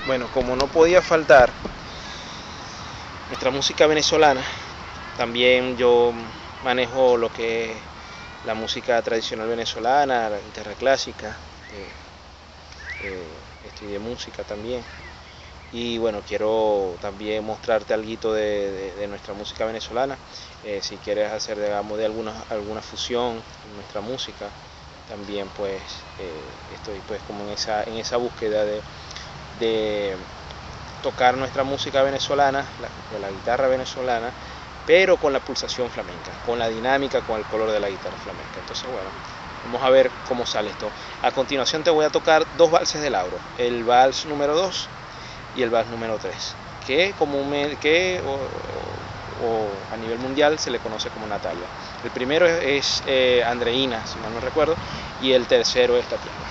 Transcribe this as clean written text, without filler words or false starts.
Bueno, como no podía faltar nuestra música venezolana, también yo manejo lo que es la música tradicional venezolana, la guitarra clásica, estudié música también. Y bueno, quiero también mostrarte algo de nuestra música venezolana. Si quieres hacer, digamos, de alguna fusión en nuestra música, también pues estoy pues como en esa búsqueda de tocar nuestra música venezolana, de la guitarra venezolana, pero con la pulsación flamenca, con la dinámica, con el color de la guitarra flamenca. Entonces, bueno, vamos a ver cómo sale esto. A continuación te voy a tocar dos valses de Lauro, el vals número 2 y el vals número 3, que, a nivel mundial se le conoce como Natalia. El primero es Andreina, si mal no recuerdo, y el tercero es Tatiana.